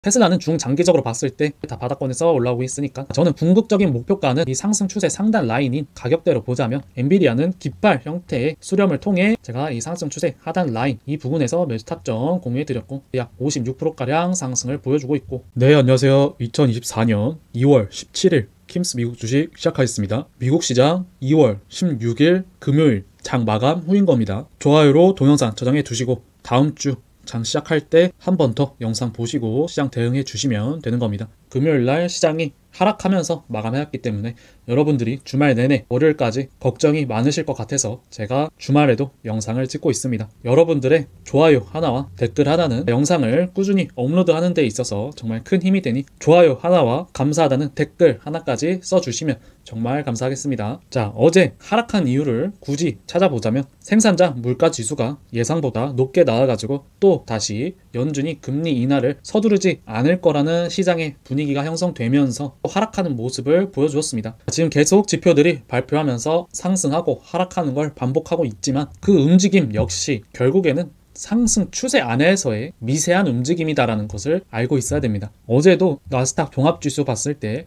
테슬라는 중장기적으로 봤을 때 다 바닥권에서 올라오고 있으니까 저는 궁극적인 목표가는 이 상승 추세 상단 라인인 가격대로 보자면 엔비디아는 깃발 형태의 수렴을 통해 제가 이 상승 추세 하단 라인 이 부분에서 매수 타점 공유해 드렸고 약 56%가량 상승을 보여주고 있고. 네, 안녕하세요. 2024년 2월 17일 킴스 미국 주식 시작하겠습니다. 미국 시장 2월 16일 금요일 장 마감 후인 겁니다. 좋아요로 동영상 저장해 두시고 다음 주 장 시작할 때 한 번 더 영상 보시고 시장 대응해 주시면 되는 겁니다. 금요일날 시장이 하락하면서 마감해왔기 때문에 여러분들이 주말 내내 월요일까지 걱정이 많으실 것 같아서 제가 주말에도 영상을 찍고 있습니다. 여러분들의 좋아요 하나와 댓글 하나는 영상을 꾸준히 업로드하는 데 있어서 정말 큰 힘이 되니 좋아요 하나와 감사하다는 댓글 하나까지 써주시면 정말 감사하겠습니다. 자, 어제 하락한 이유를 굳이 찾아보자면 생산자 물가지수가 예상보다 높게 나와가지고 또 다시 연준이 금리 인하를 서두르지 않을 거라는 시장의 분위기가 형성되면서 하락하는 모습을 보여주었습니다. 지금 계속 지표들이 발표하면서 상승하고 하락하는 걸 반복하고 있지만 그 움직임 역시 결국에는 상승 추세 안에서의 미세한 움직임이다라는 것을 알고 있어야 됩니다. 어제도 나스닥 종합지수 봤을 때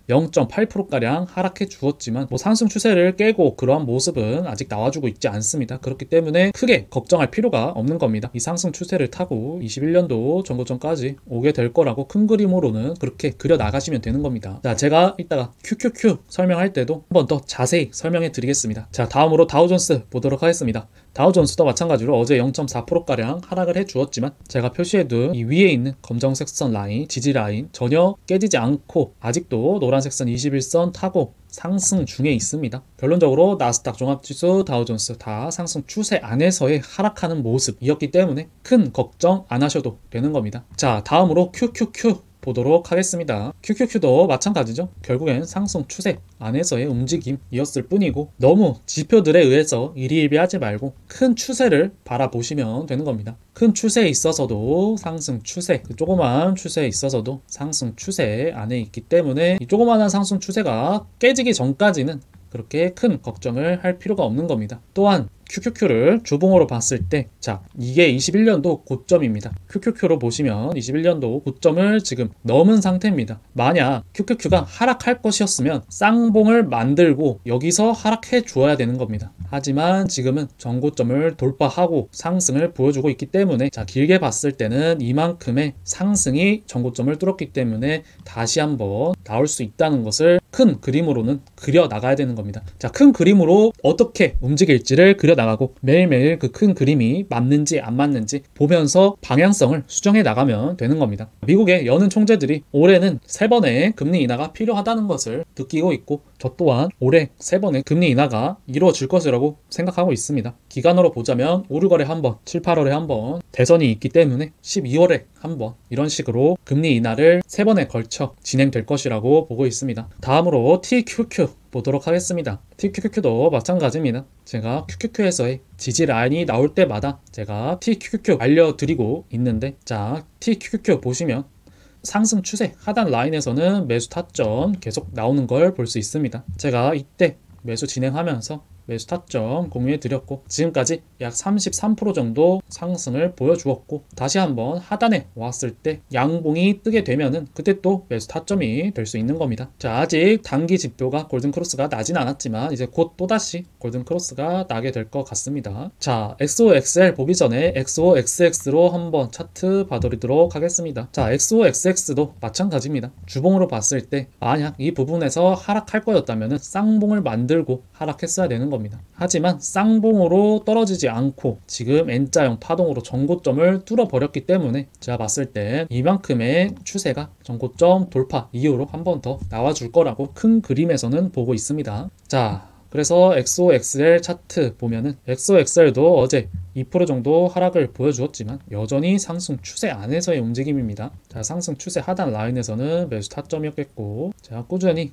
0.8%가량 하락해 주었지만 상승 추세를 깨고 그러한 모습은 아직 나와주고 있지 않습니다. 그렇기 때문에 크게 걱정할 필요가 없는 겁니다. 이 상승 추세를 타고 21년도 정고점까지 오게 될 거라고 큰 그림으로는 그렇게 그려 나가시면 되는 겁니다. 자, 제가 이따가 QQQ 설명할 때도 한 번 더 자세히 설명해 드리겠습니다. 자, 다음으로 다우존스 보도록 하겠습니다. 다우존스도 마찬가지로 어제 0.4%가량 하락을 해주었지만 제가 표시해둔 이 위에 있는 검정색 선 라인, 지지 라인 전혀 깨지지 않고 아직도 노란색 선 21선 타고 상승 중에 있습니다. 결론적으로 나스닥 종합지수, 다우존스 다 상승 추세 안에서의 하락하는 모습이었기 때문에 큰 걱정 안 하셔도 되는 겁니다. 자, 다음으로 QQQ 보도록 하겠습니다. QQQ도 마찬가지죠. 결국엔 상승 추세 안에서의 움직임이었을 뿐이고 너무 지표들에 의해서 일희일비하지 말고 큰 추세를 바라보시면 되는 겁니다. 큰 추세에 있어서도 상승 추세, 조그마한 추세에 있어서도 상승 추세 안에 있기 때문에 이 조그마한 상승 추세가 깨지기 전까지는 그렇게 큰 걱정을 할 필요가 없는 겁니다. 또한 QQQ를 주봉으로 봤을 때, 자, 이게 21년도 고점입니다. QQQ로 보시면 21년도 고점을 지금 넘은 상태입니다. 만약 QQQ가 하락할 것이었으면 쌍봉을 만들고 여기서 하락해 주어야 되는 겁니다. 하지만 지금은 전고점을 돌파하고 상승을 보여주고 있기 때문에 자, 길게 봤을 때는 이만큼의 상승이 전고점을 뚫었기 때문에 다시 한번 나올 수 있다는 것을 큰 그림으로는 그려 나가야 되는 겁니다. 자, 큰 그림으로 어떻게 움직일지를 그려 나가고 매일매일 그 큰 그림이 맞는지 안 맞는지 보면서 방향성을 수정해 나가면 되는 겁니다. 미국의 여는 총재들이 올해는 3번의 금리 인하가 필요하다는 것을 느끼고 있고 저 또한 올해 3번의 금리 인하가 이루어질 것이라고 생각하고 있습니다. 기간으로 보자면 5, 6월에 한 번, 7, 8월에 한 번 대선이 있기 때문에 12월에 한 번 이런 식으로 금리 인하를 3번에 걸쳐 진행될 것이라고 보고 있습니다. 다음으로 TQQ 보도록 하겠습니다. TQQ도 마찬가지입니다. 제가 QQQ에서의 지지 라인이 나올 때마다 제가 TQQ 알려드리고 있는데 자, TQQ 보시면 상승 추세 하단 라인에서는 매수 타점 계속 나오는 걸 볼 수 있습니다. 제가 이때 매수 진행하면서 매수 타점 공유해 드렸고 지금까지 약 33% 정도 상승을 보여주었고 다시 한번 하단에 왔을 때 양봉이 뜨게 되면은 그때 또 매수 타점이 될 수 있는 겁니다. 자, 아직 단기 지표가 골든크로스가 나진 않았지만 이제 곧 또다시 골든크로스가 나게 될 것 같습니다. 자, XOXL 보기 전에 XOXX로 한번 차트 봐드리도록 하겠습니다. 자, XOXX도 마찬가지입니다. 주봉으로 봤을 때 만약 이 부분에서 하락할 거였다면은 쌍봉을 만들고 하락했어야 되는 겁니다. 하지만 쌍봉으로 떨어지지 않고 지금 N자형 파동으로 전고점을 뚫어버렸기 때문에 제가 봤을 때 이만큼의 추세가 전고점 돌파 이후로 한 번 더 나와줄 거라고 큰 그림에서는 보고 있습니다. 자, 그래서 XOXL 차트 보면은 XOXL도 어제 2% 정도 하락을 보여주었지만 여전히 상승 추세 안에서의 움직임입니다. 자, 상승 추세 하단 라인에서는 매수 타점이었겠고 제가 꾸준히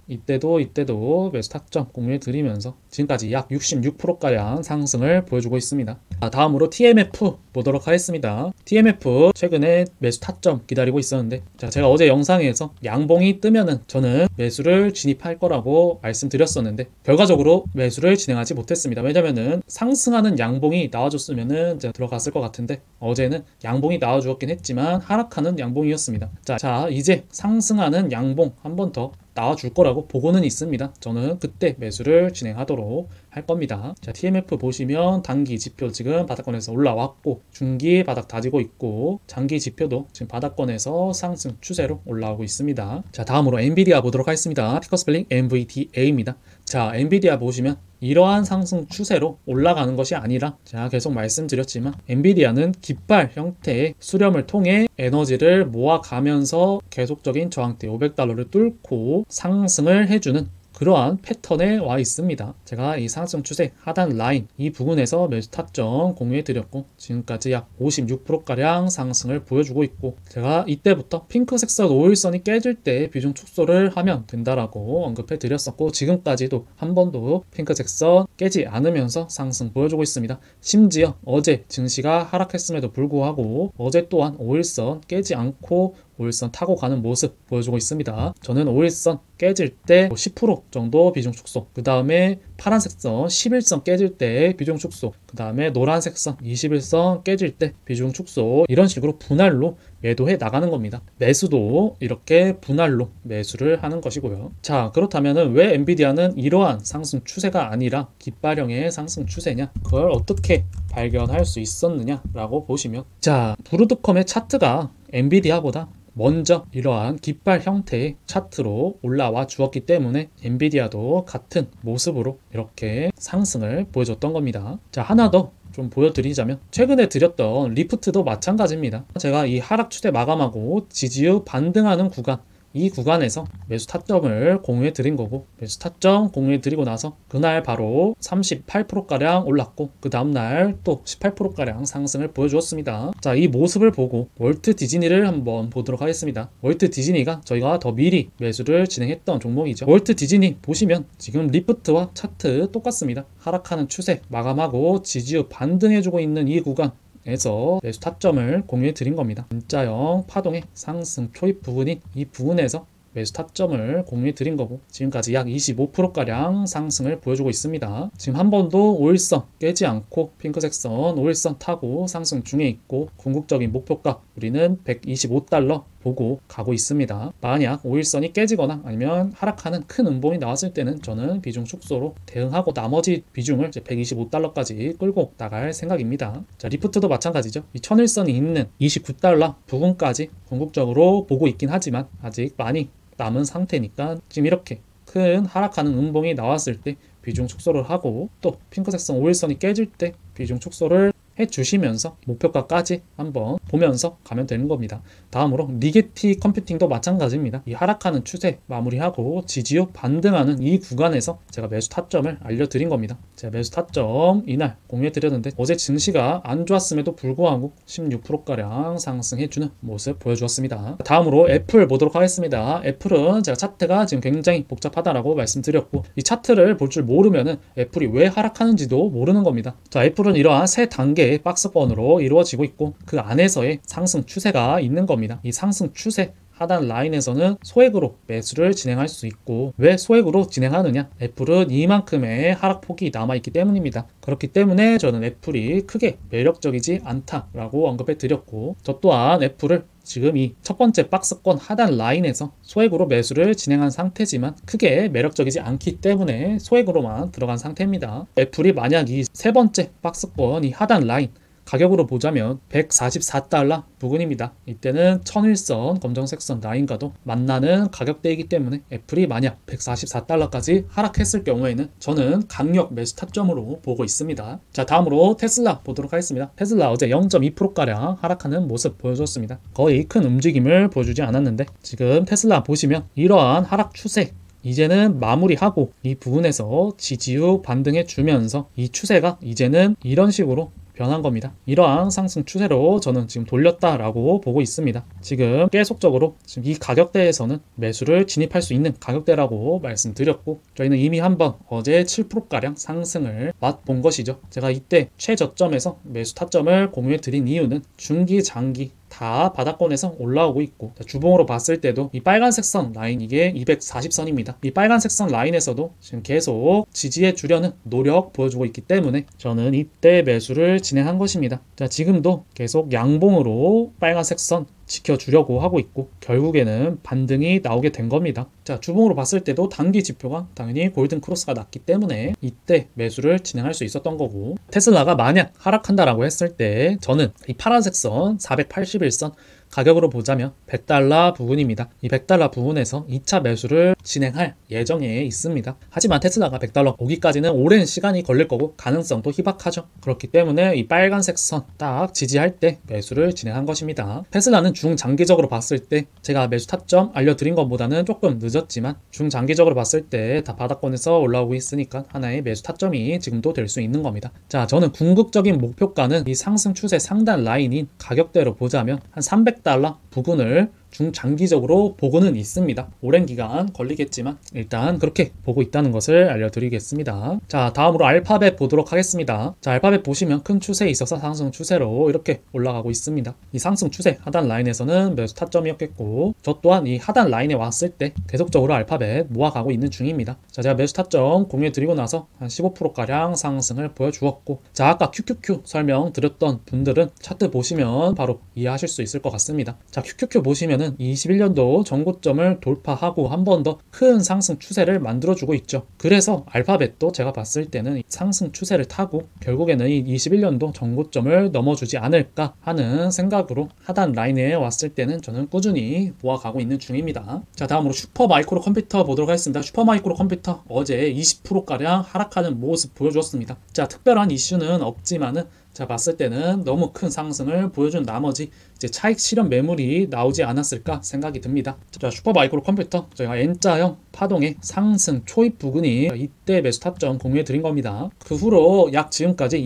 이때도 매수 타점 공유해 드리면서 지금까지 약 66%가량 상승을 보여주고 있습니다. 자, 다음으로 TMF 보도록 하겠습니다. TMF 최근에 매수 타점 기다리고 있었는데 자, 제가 어제 영상에서 양봉이 뜨면은 저는 매수를 진입할 거라고 말씀드렸었는데 결과적으로 매수를 진행하지 못했습니다. 왜냐면은 상승하는 양봉이 나와줬으면 때는 이제 들어갔을 것 같은데 어제는 양봉이 나와주었긴 했지만 하락하는 양봉이었습니다. 자 이제 상승하는 양봉 한 번 더 나와줄 거라고 보고는 있습니다. 저는 그때 매수를 진행하도록 할 겁니다. 자, TMF 보시면 단기 지표 지금 바닥권에서 올라왔고 중기 바닥 다지고 있고 장기 지표도 지금 바닥권에서 상승 추세로 올라오고 있습니다. 자, 다음으로 엔비디아 보도록 하겠습니다. 티커 스펠링 NVDA입니다. 자, 엔비디아 보시면 이러한 상승 추세로 올라가는 것이 아니라 제가 계속 말씀드렸지만 엔비디아는 깃발 형태의 수렴을 통해 에너지를 모아가면서 계속적인 저항대 500달러를 뚫고 상승을 해주는 그러한 패턴에 와 있습니다. 제가 이 상승 추세 하단 라인 이 부분에서 매수 타점 공유해 드렸고 지금까지 약 56%가량 상승을 보여주고 있고 제가 이때부터 핑크색선 5일선이 깨질 때 비중 축소를 하면 된다라고 언급해 드렸었고 지금까지도 한 번도 핑크색선 깨지 않으면서 상승 보여주고 있습니다. 심지어 어제 증시가 하락했음에도 불구하고 어제 또한 5일선 깨지 않고 5일선 타고 가는 모습 보여주고 있습니다. 저는 5일선 깨질 때 10% 정도 비중 축소, 그 다음에 파란색 선 11선 깨질 때 비중 축소, 그 다음에 노란색 선 21선 깨질 때 비중 축소, 이런 식으로 분할로 매도해 나가는 겁니다. 매수도 이렇게 분할로 매수를 하는 것이고요. 자, 그렇다면 왜 엔비디아는 이러한 상승 추세가 아니라 깃발형의 상승 추세냐, 그걸 어떻게 발견할 수 있었느냐 라고 보시면, 자, 브루드컴의 차트가 엔비디아보다 먼저 이러한 깃발 형태의 차트로 올라와 주었기 때문에 엔비디아도 같은 모습으로 이렇게 상승을 보여줬던 겁니다. 자, 하나 더 좀 보여드리자면 최근에 드렸던 리프트도 마찬가지입니다. 제가 이 하락 추세 마감하고 지지유 반등하는 구간, 이 구간에서 매수 타점을 공유해 드린 거고, 매수 타점 공유해 드리고 나서 그날 바로 38%가량 올랐고 그 다음날 또 18%가량 상승을 보여주었습니다. 자, 이 모습을 보고 월트 디즈니를 한번 보도록 하겠습니다. 월트 디즈니가 저희가 더 미리 매수를 진행했던 종목이죠. 월트 디즈니 보시면 지금 리프트와 차트 똑같습니다. 하락하는 추세 마감하고 지지유 반등해주고 있는 이 구간 에서 매수 타점을 공유해 드린 겁니다. N자형 파동의 상승 초입 부분인 이 부분에서 매수 타점을 공유해 드린 거고 지금까지 약 25%가량 상승을 보여주고 있습니다. 지금 한 번도 5일선 깨지 않고 핑크색 선 5일선 타고 상승 중에 있고 궁극적인 목표가 우리는 125달러 보고 가고 있습니다. 만약 5일선이 깨지거나 아니면 하락하는 큰 음봉이 나왔을 때는 저는 비중 축소로 대응하고 나머지 비중을 이제 125달러까지 끌고 나갈 생각입니다. 자, 리프트도 마찬가지죠. 이 1000일선이 있는 29달러 부분까지 궁극적으로 보고 있긴 하지만 아직 많이 남은 상태니까 지금 이렇게 큰 하락하는 음봉이 나왔을 때 비중 축소를 하고 또 핑크색선 5일선이 깨질 때 비중 축소를 해주시면서 목표가까지 한번 보면서 가면 되는 겁니다. 다음으로 리게티 컴퓨팅도 마찬가지입니다. 이 하락하는 추세 마무리하고 지지유 반등하는 이 구간에서 제가 매수 타점을 알려드린 겁니다. 제가 매수 타점 이날 공유해드렸는데 어제 증시가 안 좋았음에도 불구하고 16%가량 상승해주는 모습 보여주었습니다. 다음으로 애플 보도록 하겠습니다. 애플은 제가 차트가 지금 굉장히 복잡하다라고 말씀드렸고 이 차트를 볼 줄 모르면은 애플이 왜 하락하는지도 모르는 겁니다. 자, 애플은 이러한 세 단계의 박스권으로 이루어지고 있고 그 안에서의 상승 추세가 있는 겁니다. 이 상승 추세 하단 라인에서는 소액으로 매수를 진행할 수 있고, 왜 소액으로 진행하느냐? 애플은 이만큼의 하락폭이 남아있기 때문입니다. 그렇기 때문에 저는 애플이 크게 매력적이지 않다라고 언급해 드렸고, 저 또한 애플을 지금 이 첫 번째 박스권 하단 라인에서 소액으로 매수를 진행한 상태지만 크게 매력적이지 않기 때문에 소액으로만 들어간 상태입니다. 애플이 만약 이 세 번째 박스권 이 하단 라인 가격으로 보자면 144달러 부근입니다. 이때는 1000일선 검정색 선 라인과도 만나는 가격대이기 때문에 애플이 만약 144달러까지 하락했을 경우에는 저는 강력 매수 타점으로 보고 있습니다. 자, 다음으로 테슬라 보도록 하겠습니다. 테슬라 어제 0.2%가량 하락하는 모습 보여줬습니다. 거의 큰 움직임을 보여주지 않았는데 지금 테슬라 보시면 이러한 하락 추세 이제는 마무리하고 이 부분에서 지지유 반등해 주면서 이 추세가 이제는 이런 식으로 변한 겁니다. 이러한 상승 추세로 저는 지금 돌렸다라고 보고 있습니다. 지금 계속적으로 지금 이 가격대에서는 매수를 진입할 수 있는 가격대라고 말씀드렸고, 저희는 이미 한번 어제 7%가량 상승을 맛본 것이죠. 제가 이때 최저점에서 매수 타점을 공유해 드린 이유는 중기 장기 다 바닥권에서 올라오고 있고, 자, 주봉으로 봤을 때도 이 빨간색 선 라인, 이게 240선입니다. 이 빨간색 선 라인에서도 지금 계속 지지해 주려는 노력 보여주고 있기 때문에 저는 이때 매수를 진행한 것입니다. 자, 지금도 계속 양봉으로 빨간색 선 지켜주려고 하고 있고, 결국에는 반등이 나오게 된 겁니다. 자, 주봉으로 봤을 때도 단기 지표가 당연히 골든 크로스가 났기 때문에 이때 매수를 진행할 수 있었던 거고, 테슬라가 만약 하락한다라고 했을 때 저는 이 파란색 선 481선 가격으로 보자면 $100 부근입니다. 이 $100 부근에서 2차 매수를 진행할 예정에 있습니다. 하지만 테슬라가 $100 오기까지는 오랜 시간이 걸릴 거고 가능성도 희박하죠. 그렇기 때문에 이 빨간색 선 딱 지지할 때 매수를 진행한 것입니다. 테슬라는 중장기적으로 봤을 때 제가 매수 타점 알려드린 것보다는 조금 늦었지만 중장기적으로 봤을 때 다 바닥권에서 올라오고 있으니까 하나의 매수 타점이 지금도 될 수 있는 겁니다. 자, 저는 궁극적인 목표가는 이 상승 추세 상단 라인인 가격대로 보자면 한 $300 부근을 중장기적으로 보고는 있습니다. 오랜 기간 걸리겠지만 일단 그렇게 보고 있다는 것을 알려드리겠습니다. 자, 다음으로 알파벳 보도록 하겠습니다. 자, 알파벳 보시면 큰 추세에 있어서 상승 추세로 이렇게 올라가고 있습니다. 이 상승 추세 하단 라인에서는 매수 타점이었겠고, 저 또한 이 하단 라인에 왔을 때 계속적으로 알파벳 모아가고 있는 중입니다. 자, 제가 매수 타점 공유해드리고 나서 한 15%가량 상승을 보여주었고, 자, 아까 QQQ 설명드렸던 분들은 차트 보시면 바로 이해하실 수 있을 것 같습니다. 자, QQQ 보시면 21년도 전고점을 돌파하고 한 번 더 큰 상승 추세를 만들어주고 있죠. 그래서 알파벳도 제가 봤을 때는 상승 추세를 타고 결국에는 이 21년도 전고점을 넘어주지 않을까 하는 생각으로 하단 라인에 왔을 때는 저는 꾸준히 모아가고 있는 중입니다. 자, 다음으로 슈퍼마이크로 컴퓨터 보도록 하겠습니다. 슈퍼마이크로 컴퓨터 어제 20%가량 하락하는 모습 보여주었습니다. 자, 특별한 이슈는 없지만은 자, 봤을 때는 너무 큰 상승을 보여준 나머지 이제 차익 실현 매물이 나오지 않았을까 생각이 듭니다. 자, 슈퍼마이크로 컴퓨터 저희가 N자형 파동의 상승 초입 부근이 이때 매수 타점 공유해 드린 겁니다. 그 후로 약 지금까지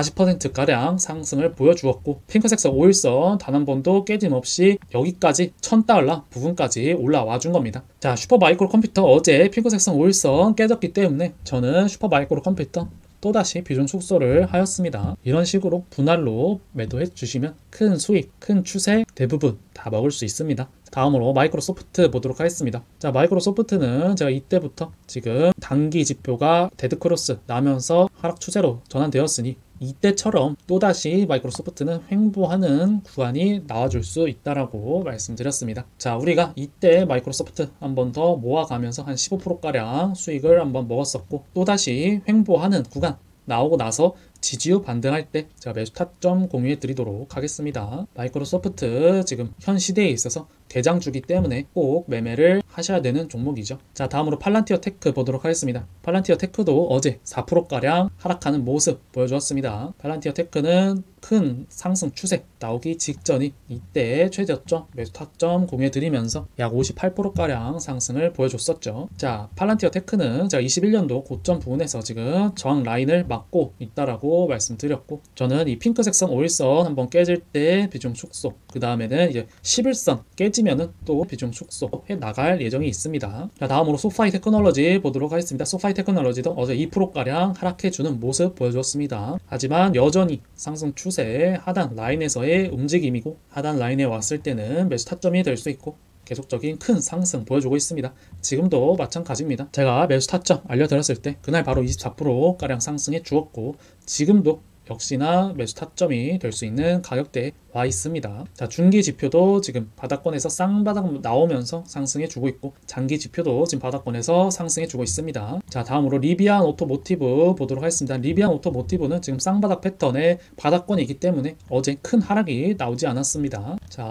240%가량 상승을 보여주었고, 핑크색선 5일선 단 한 번도 깨짐없이 여기까지 $1000 부근까지 올라와 준 겁니다. 자, 슈퍼마이크로 컴퓨터 어제 핑크색선 5일선 깨졌기 때문에 저는 슈퍼마이크로 컴퓨터 또다시 비중 축소를 하였습니다. 이런 식으로 분할로 매도해 주시면 큰 수익, 큰 추세 대부분 다 먹을 수 있습니다. 다음으로 마이크로소프트 보도록 하겠습니다. 자, 마이크로소프트는 제가 이때부터 지금 단기 지표가 데드크로스 나면서 하락 추세로 전환되었으니 이때처럼 또다시 마이크로소프트는 횡보하는 구간이 나와줄 수 있다라고 말씀드렸습니다. 자, 우리가 이때 마이크로소프트 한 번 더 모아가면서 한 15%가량 수익을 한번 먹었었고, 또다시 횡보하는 구간 나오고 나서 지지후 반등할 때 제가 매수 타점 공유해 드리도록 하겠습니다. 마이크로소프트 지금 현 시대에 있어서 대장주기 때문에 꼭 매매를 하셔야 되는 종목이죠. 자, 다음으로 팔란티어 테크 보도록 하겠습니다. 팔란티어 테크도 어제 4%가량 하락하는 모습 보여주었습니다. 팔란티어 테크는 큰 상승 추세 나오기 직전이 이때 최저점 매수 타점 공유해 드리면서 약 58%가량 상승을 보여줬었죠. 자, 팔란티어 테크는 제가 21년도 고점 부분에서 지금 저항 라인을 막고 있다라고 말씀드렸고, 저는 이 핑크색 선 5일선 한번 깨질 때 비중 축소, 그 다음에는 이제 11선 깨지면은 또 비중 축소 해 나갈 예정이 있습니다. 자, 다음으로 소파이 테크놀로지 보도록 하겠습니다. 소파이 테크놀로지도 어제 2%가량 하락해주는 모습 보여줬습니다. 하지만 여전히 상승 추세 하단 라인에서의 움직임이고, 하단 라인에 왔을 때는 매수 타점이 될 수 있고 계속적인 큰 상승 보여주고 있습니다. 지금도 마찬가지입니다. 제가 매수 타점 알려드렸을 때 그날 바로 24%가량 상승해 주었고, 지금도 역시나 매수 타점이 될 수 있는 가격대에 와 있습니다. 자, 중기 지표도 지금 바닥권에서 쌍바닥 나오면서 상승해 주고 있고, 장기 지표도 지금 바닥권에서 상승해 주고 있습니다. 자, 다음으로 리비안 오토모티브 보도록 하겠습니다. 리비안 오토모티브는 지금 쌍바닥 패턴의 바닥권이기 때문에 어제 큰 하락이 나오지 않았습니다. 자,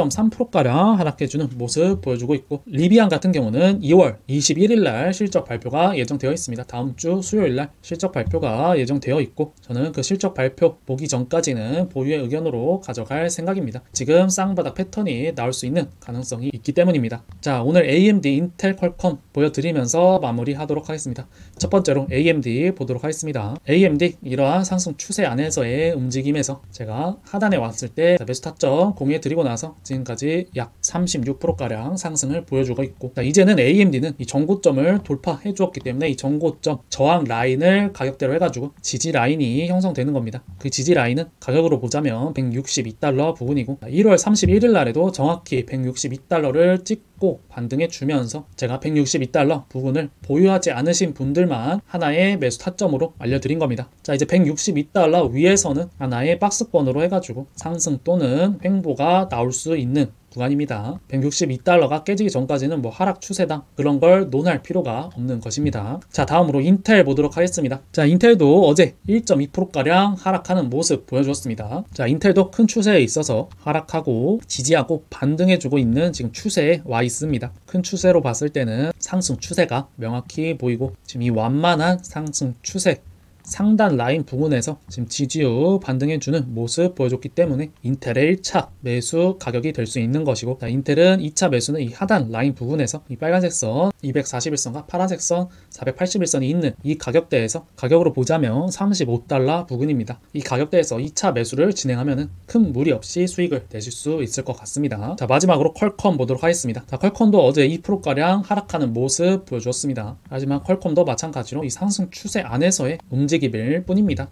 0.3%가량 하락해주는 모습 보여주고 있고, 리비안 같은 경우는 2월 21일날 실적 발표가 예정되어 있습니다. 다음 주 수요일날 실적 발표가 예정되어 있고, 저는 그 실적 발표 보기 전까지는 보유의 의견으로 가져갈 생각입니다. 지금 쌍바닥 패턴이 나올 수 있는 가능성이 있기 때문입니다. 자, 오늘 AMD, 인텔, 퀄컴 보여드리면서 마무리하도록 하겠습니다. 첫 번째로 AMD 보도록 하겠습니다. AMD 이러한 상승 추세 안에서의 움직임에서 제가 하단에 왔을 때 매수 타점 공유해드리고 나서 지금까지 약 36%가량 상승을 보여주고 있고, 자, 이제는 AMD는 이 전고점을 돌파해 주었기 때문에 이 전고점 저항 라인을 가격대로 해가지고 지지 라인이 형성되는 되는 겁니다. 그 지지 라인은 가격으로 보자면 162달러 부근이고 1월 31일 날에도 정확히 162달러를 찍고 반등해 주면서 제가 162달러 부근을 보유하지 않으신 분들만 하나의 매수 타점으로 알려드린 겁니다. 자, 이제 162달러 위에서는 하나의 박스권으로 해가지고 상승 또는 횡보가 나올 수 있는 구간입니다. 162달러가 깨지기 전까지는 뭐 하락 추세다 그런 걸 논할 필요가 없는 것입니다. 자, 다음으로 인텔 보도록 하겠습니다. 자, 인텔도 어제 1.2%가량 하락하는 모습 보여주었습니다. 자, 인텔도 큰 추세에 있어서 하락하고 지지하고 반등해주고 있는 지금 추세에 와 있습니다. 큰 추세로 봤을 때는 상승 추세가 명확히 보이고 지금 이 완만한 상승 추세 상단 라인 부근에서 지금 지지 후 반등해주는 모습 보여줬기 때문에 인텔의 1차 매수 가격이 될 수 있는 것이고, 자, 인텔은 2차 매수는 이 하단 라인 부근에서 이 빨간색 선 241선과 파란색 선 481선이 있는 이 가격대에서 가격으로 보자면 35달러 부근입니다. 이 가격대에서 2차 매수를 진행하면 큰 무리 없이 수익을 내실 수 있을 것 같습니다. 자, 마지막으로 퀄컴 보도록 하겠습니다. 자, 퀄컴도 어제 2%가량 하락하는 모습 보여주었습니다. 하지만 퀄컴도 마찬가지로 이 상승 추세 안에서의 움직임일 뿐입니다.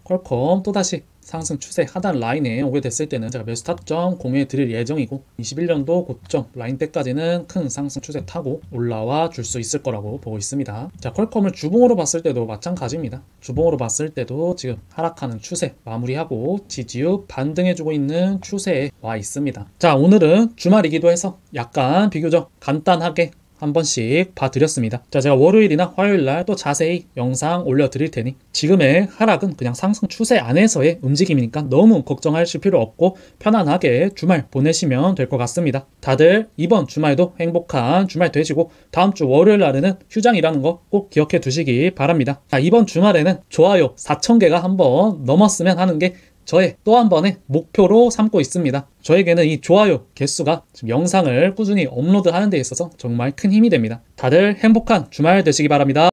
퀄컴 또다시 상승 추세 하단 라인에 오게 됐을 때는 제가 매수 타점 공유해 드릴 예정이고 21년도 고점 라인 때까지는 큰 상승 추세 타고 올라와 줄 수 있을 거라고 보고 있습니다. 자, 퀄컴을 주봉으로 봤을 때도 마찬가지입니다. 주봉으로 봤을 때도 지금 하락하는 추세 마무리하고 지지 후 반등해주고 있는 추세에 와 있습니다. 자, 오늘은 주말이기도 해서 약간 비교적 간단하게 한 번씩 봐드렸습니다. 자, 제가 월요일이나 화요일날 또 자세히 영상 올려드릴 테니 지금의 하락은 그냥 상승 추세 안에서의 움직임이니까 너무 걱정하실 필요 없고 편안하게 주말 보내시면 될 것 같습니다. 다들 이번 주말도 행복한 주말 되시고 다음 주 월요일 날에는 휴장이라는 거 꼭 기억해 두시기 바랍니다. 자, 이번 주말에는 좋아요 4,000개가 한번 넘었으면 하는 게 저의 또 한 번의 목표로 삼고 있습니다. 저에게는 이 좋아요 개수가 지금 영상을 꾸준히 업로드하는 데 있어서 정말 큰 힘이 됩니다. 다들 행복한 주말 되시기 바랍니다.